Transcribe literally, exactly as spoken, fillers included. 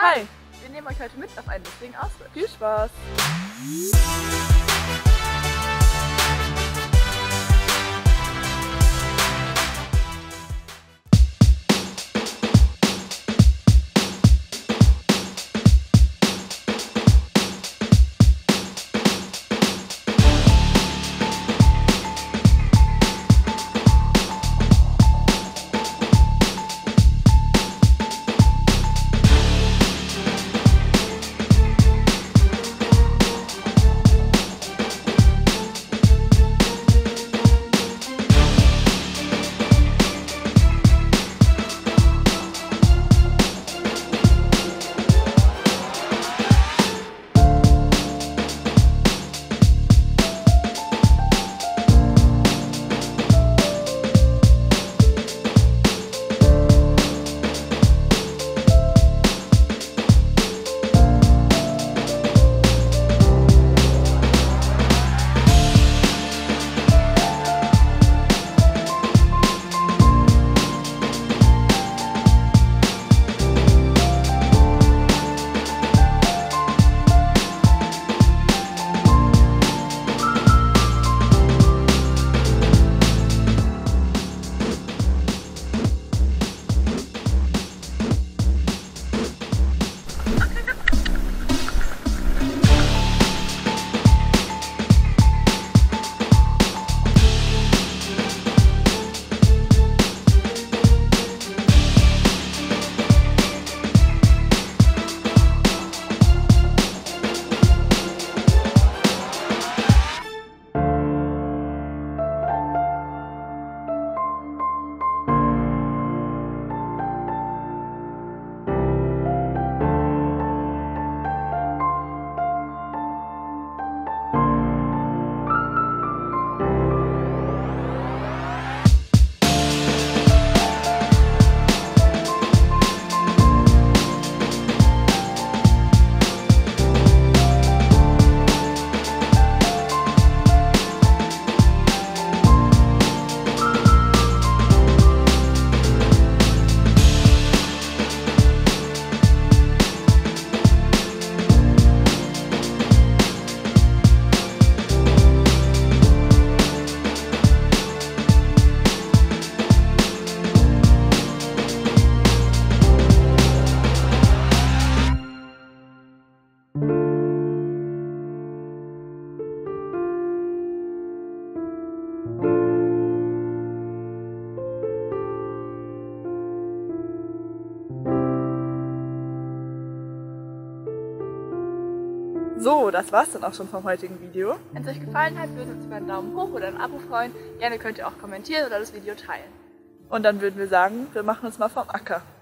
Hi! Wir nehmen euch heute mit auf einen lustigen Ausflug. Viel Spaß! So, das war's dann auch schon vom heutigen Video. Wenn es euch gefallen hat, würden wir uns über einen Daumen hoch oder ein Abo freuen. Gerne könnt ihr auch kommentieren oder das Video teilen. Und dann würden wir sagen, wir machen uns mal vom Acker.